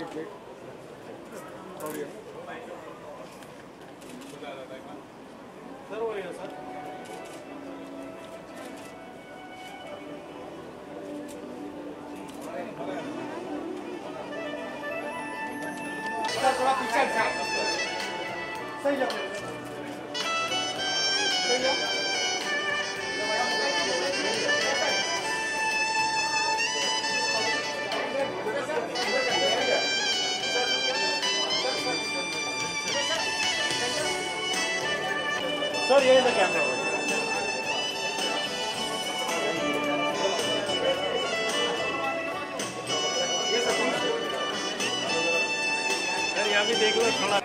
Sir वो है sir थोड़ा पीछे सही लग सही लग सर ये द कैमरा सर यहाँ भी देख लो थोड़ा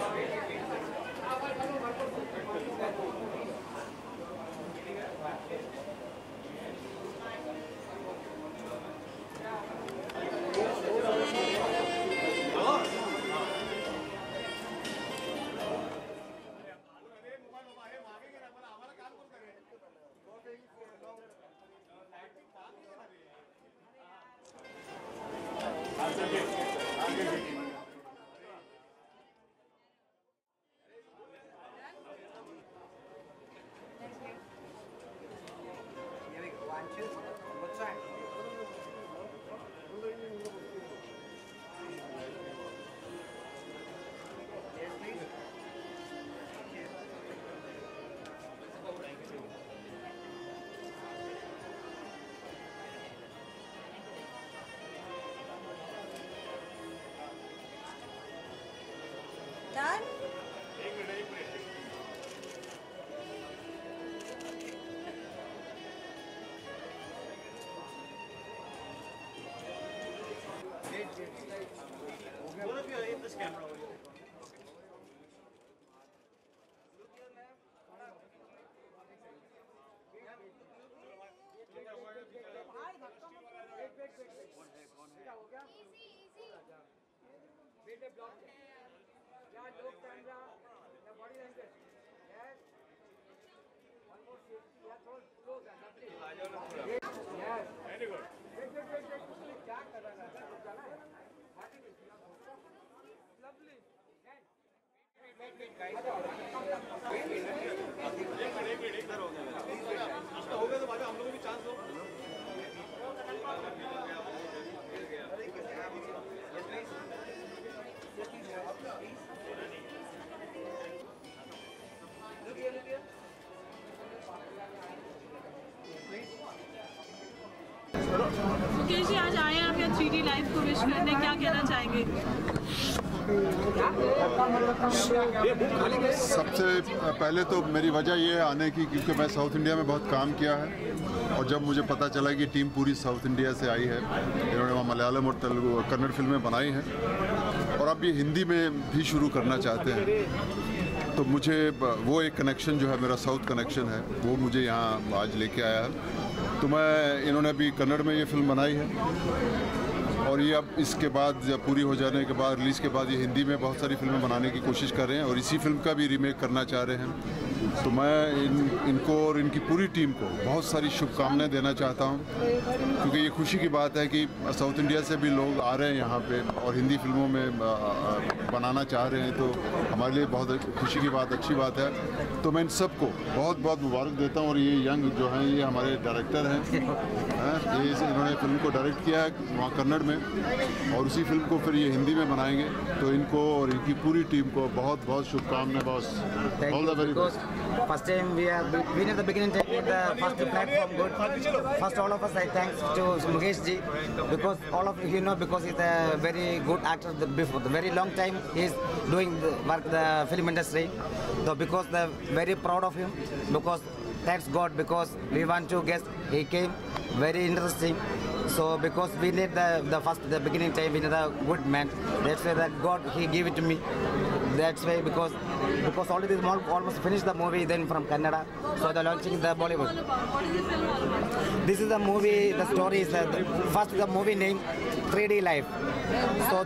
मुकेश जी आज आए हैं आप यहाँ 3D लाइव को विश करने, क्या कहना चाहेंगे? सबसे पहले तो मेरी वजह ये है आने की क्योंकि मैं साउथ इंडिया में बहुत काम किया है और जब मुझे पता चला कि टीम पूरी साउथ इंडिया से आई है, इन्होंने वहाँ मलयालम और तेलुगु और कन्नड़ फिल्में बनाई हैं और अब ये हिंदी में भी शुरू करना चाहते हैं, तो मुझे वो एक कनेक्शन जो है मेरा साउथ कनेक्शन है वो मुझे यहाँ आज लेके आया है। तो मैं इन्होंने अभी कन्नड़ में ये फिल्म बनाई है और ये अब इसके बाद जब पूरी हो जाने के बाद रिलीज़ के बाद ये हिंदी में बहुत सारी फिल्में बनाने की कोशिश कर रहे हैं और इसी फिल्म का भी रीमेक करना चाह रहे हैं। तो मैं इनको और इनकी पूरी टीम को बहुत सारी शुभकामनाएं देना चाहता हूं क्योंकि ये खुशी की बात है कि साउथ इंडिया से भी लोग आ रहे हैं यहाँ पे और हिंदी फिल्मों में बनाना चाह रहे हैं, तो हमारे लिए बहुत खुशी की बात, अच्छी बात है। तो मैं इन सबको बहुत बहुत मुबारक देता हूँ और ये यंग जो हैं ये हमारे डायरेक्टर हैं, ये इन्होंने फिल्म को डायरेक्ट किया है वहाँ कन्नड़ में और उसी फिल्म को फिर ये हिंदी में बनाएंगे, तो इनको और इनकी पूरी टीम को बहुत बहुत शुभकामनाएं boss. All the very best. First time we at the beginning take the first platform good. First all of us I thanks to Mukesh ji because all of you know because he's a very good actor before the very long time he's doing the work the film industry. So because the very proud of him because thanks God because we want to guest he came very interesting. So because we need the beginning time we need a good man. That's why that God he gave it to me. That's why because already almost finished the movie then from Kannada. So they're launching the Bollywood. This is the movie. The story is first the movie name 3D Life. So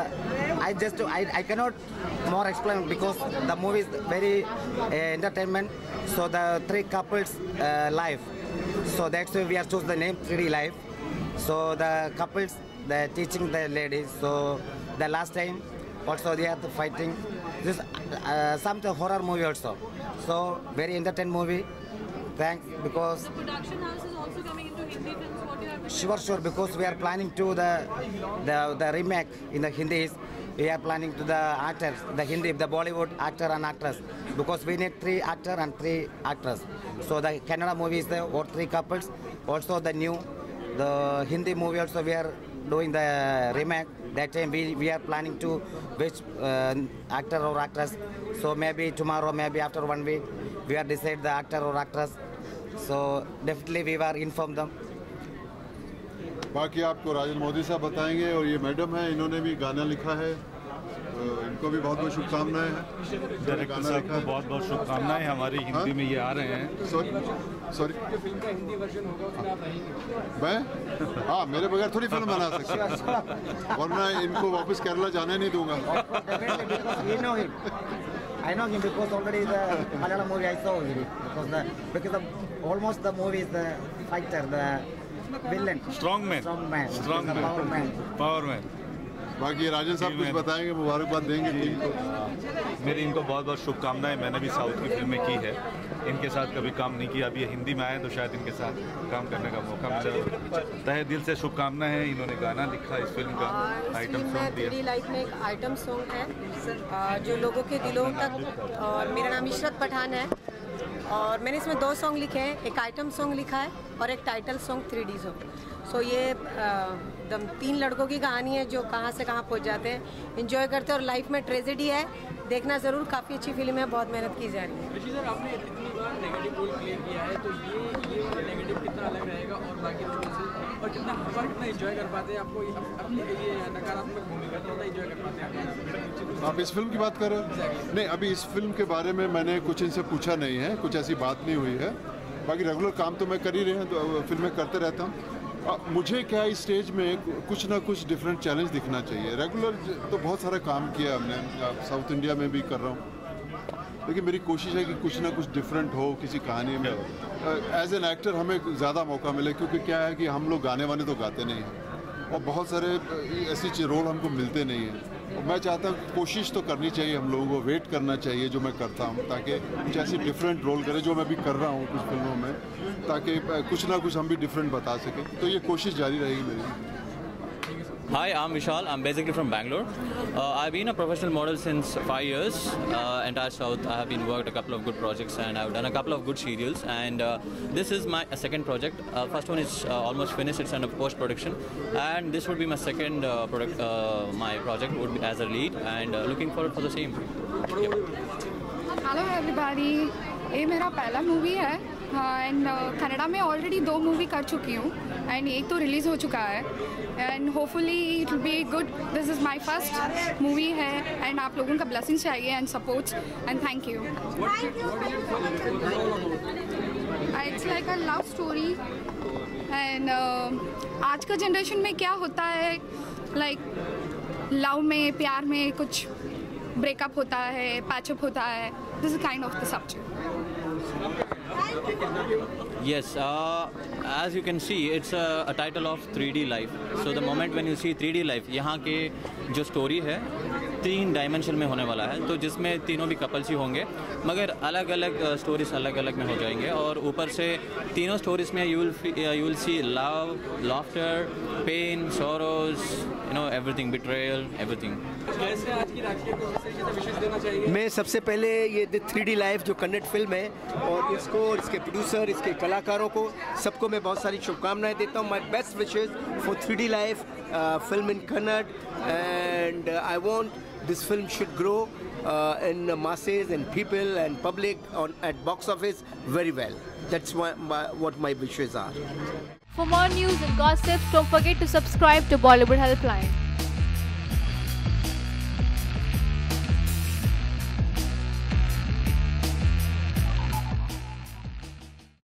I cannot more explain because the movie is very entertainment. So the three couples life. So that's why we are choose the name 3D Life. So the couples they're teaching the ladies. So the last time. Also, they are fighting. This some horror movie also. So very entertaining movie. Thanks because. The production house is also coming into Hindi films. What do you have to say? Sure, because we are planning to the remake in the Hindi. We are planning to the actors, the Hindi, the Bollywood actor and actress, because we need 3 actors and 3 actors. So the Kannada movie is there, or 3 couples. Also the Hindi movie also we are doing the remake. That time we are planning to which actor or actress. So maybe tomorrow, maybe after 1 week, we are decide the actor or actress. So definitely we will inform them. बाकी आपको राजन मोदी साहब बताएंगे, और ये madam है, इन्होंने भी गाना लिखा है, इनको भी बहुत बहुत शुभकामनाएं हैं। डायरेक्टर साहब को बहुत बहुत शुभकामनाएं। हमारी हिंदी में ये आ रहे हैं। सॉरी फिल्म का हिंदी वर्जन होगा उसमें आप रहेंगे? मैं हाँ, मेरे बगैर थोड़ी फिल्म बना सकते, वरना इनको वापस केरला जाने नहीं दूंगा। I know him because already the Malayalam movie I saw already. Because almost the movie is the fighter, the villain. Strong man. Power man. बाकी राजन साहब कुछ बताएंगे, मुबारकबाद देंगे टीम को। मेरी इनको बहुत बहुत शुभकामनाएं। मैंने भी साउथ की फिल्में की है, इनके साथ कभी काम नहीं किया। अभी ये हिंदी में आए तो शायद इनके साथ काम करने का मौका मिला। तहे दिल से शुभकामनाएं हैं। इन्होंने गाना लिखा इस फिल्म का, आइटम सॉन्ग दिया। 3D लाइफ में एक आइटम सॉन्ग है जो लोगों के दिलों तक, और मेरा नाम इशरत पठान है, और मैंने इसमें 2 सॉन्ग लिखे हैं। एक आइटम सॉन्ग लिखा है और एक टाइटल सॉन्ग 3D सॉन्ग। सो ये 3 लड़कों की कहानी है जो कहाँ से कहाँ पहुँच जाते हैं, एंजॉय करते हैं, और लाइफ में ट्रेजेडी है। देखना ज़रूर, काफ़ी अच्छी फिल्म है, बहुत मेहनत की जा रही है। ऋषि सर, आपने इतनी बार नेगेटिव रोल प्ले किया है, तो ये वाला नेगेटिव कितना अलग रहेगा और बाकी रोल से, और कितना हर बार कितना एंजॉय कर पाते हैं? आपको अपनी ये नकारात्मक भूमिका थोड़ा एंजॉय कर पाते हैं आप इस फिल्म की बात कर रहे हैं? नहीं, अभी इस फिल्म के बारे में मैंने कुछ इनसे पूछा नहीं है, कुछ ऐसी बात नहीं हुई है। बाकी रेगुलर काम तो मैं कर ही रहे हैं, तो फिल्में करते रहता हूँ। मुझे क्या इस स्टेज में कुछ ना कुछ डिफरेंट चैलेंज दिखना चाहिए। रेगुलर तो बहुत सारा काम किया हमने, साउथ इंडिया में भी कर रहा हूँ, लेकिन मेरी कोशिश है कि कुछ ना कुछ डिफरेंट हो किसी कहानी में। एज एन एक्टर हमें ज़्यादा मौका मिले, क्योंकि क्या है कि हम लोग गाने वाने तो गाते नहीं हैं, और बहुत सारे ऐसी रोल हमको मिलते नहीं हैं। और मैं चाहता हूँ, कोशिश तो करनी चाहिए हम लोगों को, वेट करना चाहिए जो मैं करता हूँ, ताकि कुछ ऐसी डिफरेंट रोल करे जो मैं भी कर रहा हूँ कुछ फिल्मों में, ताकि कुछ ना कुछ हम भी डिफरेंट बता सकें। तो ये कोशिश जारी रहेगी मेरी। Hi, I'm Vishal. I'm basically from Bangalore. I've been a professional model since 5 years. Entire South, I have been worked a couple of good projects, and I've done a couple of good serials. And this is my second project. First one is almost finished. It's under post-production, and this would be my second product. My project would be as a lead, and looking forward for the same. Hello everybody. ये मेरा पहला movie है, and Canada में already 2 movie कर चुकी हूँ, and एक तो रिलीज़ हो चुका है, and hopefully it will be good. This is my first movie है, एंड आप लोगों का ब्लेसिंग्स चाहिए and supports, and thank you. It's like a love story, and आज का जनरेशन में क्या होता है, लाइक लव में, प्यार में कुछ ब्रेकअप होता है, पैचअप होता है। This is kind of the subject. Yes, as you can see, it's a title of 3D life. So the moment when you see 3D life, यहाँ के जो स्टोरी है 3 डायमेंशन में होने वाला है, तो जिसमें तीनों भी कपल्स ही होंगे, मगर अलग अलग स्टोरीज अलग अलग में हो जाएंगे, और ऊपर से तीनों स्टोरीज में you will see love, laughter, pain, sorrows, you know, everything, betrayal, everything. कैसे आज की राखी को विशेष देना चाहिए? मैं सबसे पहले ये 3D लाइफ जो कन्नड़ फिल्म है, और इसको, इसके प्रोड्यूसर, इसके कलाकारों को, सबको मैं बहुत सारी शुभकामनाएं देता हूँ। My best wishes for 3D life film in Kannada, and I want this film should grow in masses and people and public at box office very well. That's what my wishes are. For more news and gossips, don't forget to subscribe to Bollywood Helpline.